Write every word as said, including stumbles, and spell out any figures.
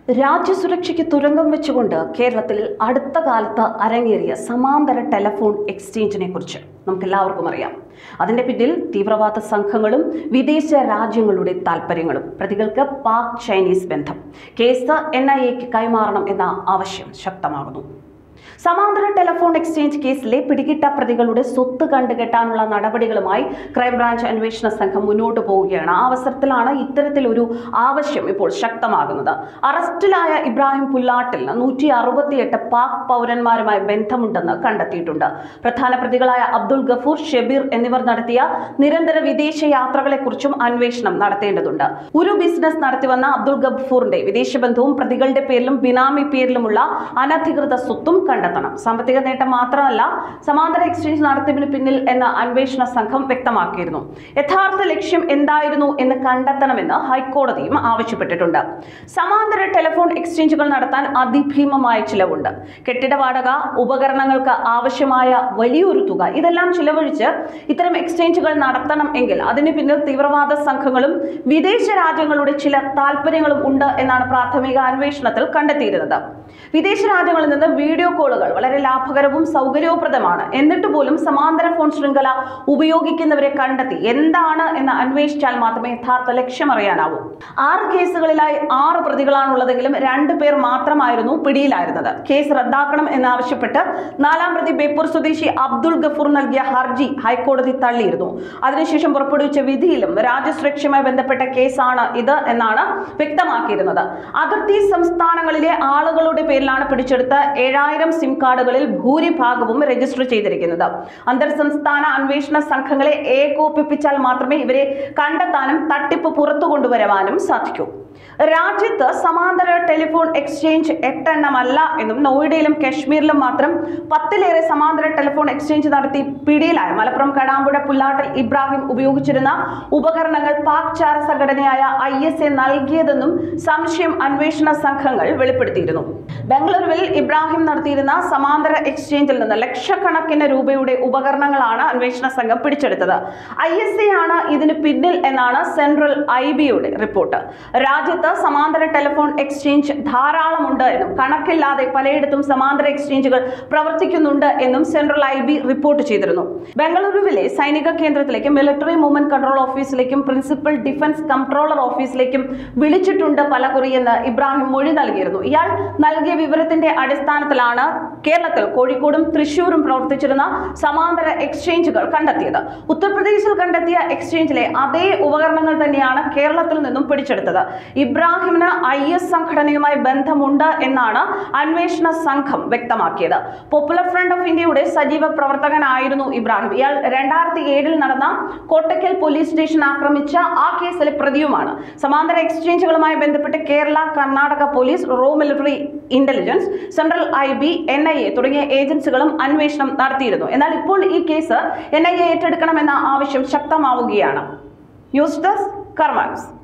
രാജ്യസുരക്ഷയ്ക്ക് തുരങ്കം വെച്ചുകൊണ്ട് കേരളത്തിൽ അടുത്ത കാലത്ത് അരങ്ങേറിയ സമാന്തര ടെലിഫോൺ എക്സ്ചേഞ്ചിനെ കുറിച്ച് നമുക്ക് എല്ലാവർക്കും അറിയാം. അതിന്റെ പിന്നിൽ തീവ്രവാദ സംഘങ്ങളും വിദേശ രാജ്യങ്ങളുടെ താൽപ്പര്യങ്ങളും, പ്രതികൾക്ക് പാക് ചൈനീസ് ബന്ധം, കേസ് എൻ ഐ എക്ക് കൈമാറണം എന്ന ആവശ്യം ശക്തമാകുന്നു. സമാന്തര ടെലിഫോൺ എക്സ്ചേഞ്ച് കേസിലെ പിടികിട്ട പ്രതികളുടെ സ്വത്ത് കണ്ടുകെട്ടാനുള്ള നടപടികളുമായി ക്രൈംബ്രാഞ്ച് അന്വേഷണ സംഘം മുന്നോട്ട് പോവുകയാണ്. ആ അവസരത്തിലാണ് ഇത്തരത്തിലൊരു ആവശ്യം ഇപ്പോൾ ശക്തമാകുന്നത്. അറസ്റ്റിലായ ഇബ്രാഹിം പുല്ലാട്ടിലിന് നൂറ്റി അറുപത്തിയെട്ട് പാക് പൗരന്മാരുമായി ബന്ധമുണ്ടെന്ന് കണ്ടെത്തിയിട്ടുണ്ട്. പ്രധാന പ്രതികളായ അബ്ദുൾ ഗഫൂർ, ഷെബീർ എന്നിവർ നടത്തിയ നിരന്തര വിദേശ യാത്രകളെക്കുറിച്ചും അന്വേഷണം നടത്തേണ്ടതുണ്ട്. ഒരു ബിസിനസ് നടത്തിവന്ന അബ്ദുൾ ഗഫൂറിന്റെ വിദേശ ബന്ധവും പ്രതികളുടെ പേരിലും ബിനാമി പേരിലുമുള്ള അനധികൃത സ്വത്തും കണ്ടെത്തണം. സാമ്പത്തിക നേട്ടം മാത്രമല്ല സമാന്തര എക്സ്ചേഞ്ച് നടത്തിപ്പിന് പിന്നിൽ എന്ന അന്വേഷണ സംഘം വ്യക്തമാക്കിയിരുന്നു. യഥാർത്ഥ ലക്ഷ്യം എന്തായിരുന്നു എന്ന് കണ്ടെത്തണമെന്ന് ഹൈക്കോടതിയും ആവശ്യപ്പെട്ടിട്ടുണ്ട്. സമാന്തര ടെലിഫോൺ എക്സ്ചേഞ്ചുകൾ നടത്താൻ അതിഭീമമായ ചിലവുണ്ട്. കെട്ടിട വാടക, ഉപകരണങ്ങൾക്ക് ആവശ്യമായ വലിയൊരു തുക, ഇതെല്ലാം ചിലവഴിച്ച് ഇത്തരം എക്സ്ചേഞ്ചുകൾ നടത്തണം എങ്കിൽ അതിന് പിന്നിൽ തീവ്രവാദ സംഘങ്ങളും വിദേശ രാജ്യങ്ങളുടെ ചില താല്പര്യങ്ങളും ഉണ്ട് എന്നാണ് പ്രാഥമിക അന്വേഷണത്തിൽ കണ്ടെത്തിയിരുന്നത്. വിദേശ രാജ്യങ്ങളിൽ നിന്ന് വീഡിയോ കോളുകൾ വളരെ ലാഭകരവും സൗകര്യപ്രദമാണ്. എന്നിട്ട് പോലും സമാന്തര ഫോൺ ശൃംഖല ഉപയോഗിക്കുന്നവരെ കണ്ടെത്തി എന്താണ് എന്ന് അന്വേഷിച്ചാൽ മാത്രമേ യഥാർത്ഥ ലക്ഷ്യം അറിയാനാവൂ. ആറ് കേസുകളിലായി ആറ് പ്രതികളാണുള്ളതെങ്കിലും രണ്ടു പേർ മാത്രമായിരുന്നു പിടിയിലായിരുന്നത്. കേസ് റദ്ദാക്കണം എന്നാവശ്യപ്പെട്ട് നാലാം പ്രതി ബേപ്പൂർ സ്വദേശി അബ്ദുൾ ഗഫൂർ നൽകിയ ഹർജി ഹൈക്കോടതി തള്ളിയിരുന്നു. അതിനുശേഷം പുറപ്പെടുവിച്ച വിധിയിലും രാജ്യസുരക്ഷയുമായി ബന്ധപ്പെട്ട കേസാണ് ഇത് എന്നാണ് വ്യക്തമാക്കിയിരുന്നത്. അതിർത്തി സംസ്ഥാനങ്ങളിലെ ആളുകളുടെ പേരിലാണ് പിടിച്ചെടുത്ത ഏഴായിരം സിം കാർഡുകളിൽ ഭൂരിഭാഗവും രജിസ്റ്റർ ചെയ്തിരിക്കുന്നത്. അന്തർ സംസ്ഥാന അന്വേഷണ സംഘങ്ങളെ ഏകോപിപ്പിച്ചാൽ മാത്രമേ ഇവരെ കണ്ടെത്താനും തട്ടിപ്പ് പുറത്തു കൊണ്ടുവരുവാനും സാധിക്കൂ. രാജ്യത്ത് സമാന്തര ടെലിഫോൺ എക്സ്ചേഞ്ച് എട്ടെണ്ണമല്ല എന്നും നോയിഡയിലും കശ്മീരിലും മാത്രം പത്തിലേറെ സമാന്തര ടെലിഫോൺ എക്സ്ചേഞ്ച് നടത്തി പിടിയിലായ മലപ്പുറം കടാമ്പുഴ പുല്ലാട്ടൽ ഇബ്രാഹിം ഉപയോഗിച്ചിരുന്ന ഉപകരണങ്ങൾ പാക് ചാര സംഘടനയായ ഐ എസ് എ നൽകിയതെന്നും സംശയം അന്വേഷണ സംഘങ്ങൾ വെളിപ്പെടുത്തിയിരുന്നു. ബംഗളൂരുവിൽ ഇബ്രാഹിം നടത്തിയിരുന്ന സമാന്തര എക്സ്ചേഞ്ചിൽ നിന്ന് ലക്ഷക്കണക്കിന് രൂപയുടെ ഉപകരണങ്ങളാണ് അന്വേഷണ സംഘം പിടിച്ചെടുത്തത്. ഐ എസ് എ ആണ് ഇതിന് പിന്നിൽ എന്നാണ് സെൻട്രൽ ഐ ബിയുടെ റിപ്പോർട്ട്. രാജ്യത്ത് സമാന്തര ടെലിഫോൺ എക്സ്ചേഞ്ച് ധാരാളമുണ്ട് എന്നും കണക്കില്ലാതെ പലയിടത്തും സമാന്തര എക്സ്ചേഞ്ചുകൾ പ്രവർത്തിക്കുന്നുണ്ട് എന്നും സെൻട്രൽ ഐ ബി റിപ്പോർട്ട് ചെയ്തിരുന്നു. ബംഗളൂരുവിലെ സൈനിക കേന്ദ്രത്തിലേക്കും മിലിറ്ററി മൂവ്മെന്റ് കൺട്രോൾ ഓഫീസിലേക്കും പ്രിൻസിപ്പൽ ഡിഫൻസ് കൺട്രോളർ ഓഫീസിലേക്കും വിളിച്ചിട്ടുണ്ട് പലകുറിയെന്ന് ഇബ്രാഹിം മൊഴി നൽകിയിരുന്നു. ഇയാൾ നൽകിയ വിവരത്തിന്റെ അടിസ്ഥാനത്തിലാണ് കേരളത്തിൽ കോഴിക്കോടും തൃശൂരും പ്രവർത്തിച്ചിരുന്ന സമാന്തര എക്സ്ചേഞ്ചുകൾ കണ്ടെത്തിയത്. ഉത്തർപ്രദേശിൽ കണ്ടെത്തിയ എക്സ്ചേഞ്ചിലെ അതേ ഉപകരണങ്ങൾ തന്നെയാണ് കേരളത്തിൽ നിന്നും പിടിച്ചെടുത്തത്. ഇബ്രാഹിമിന് ഐ എസ് സംഘടനയുമായി ബന്ധമുണ്ട് എന്നാണ് അന്വേഷണ സംഘം വ്യക്തമാക്കിയത്. പോപ്പുലർ ഫ്രണ്ട് ഓഫ് ഇന്ത്യയുടെ സജീവ പ്രവർത്തകനായിരുന്നു ഇബ്രാഹിം. ഇയാൾ രണ്ടായിരത്തി ഏഴിൽ നടന്ന കോട്ടക്കൽ പോലീസ് സ്റ്റേഷൻ ആക്രമിച്ച ആ കേസിലെ പ്രതിയുമാണ്. സമാന്തര എക്സ്ചേഞ്ചുകളുമായി ബന്ധപ്പെട്ട് കേരള, കർണാടക പോലീസ്, റോ military intelligence, central I B, N I A തുടങ്ങിയ ഏജൻസികളും അന്വേഷണം നടത്തിയിരുന്നു. എന്നാൽ ഇപ്പോൾ ഈ കേസ് എൻ ഐ എ ഏറ്റെടുക്കണമെന്ന ആവശ്യം ശക്തമാവുകയാണ്. News desk കർമാനസ്.